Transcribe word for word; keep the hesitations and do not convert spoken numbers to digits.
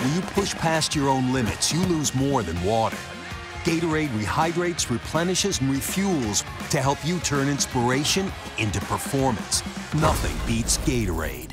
When you push past your own limits, you lose more than water. Gatorade rehydrates, replenishes, and refuels to help you turn inspiration into performance. Nothing beats Gatorade.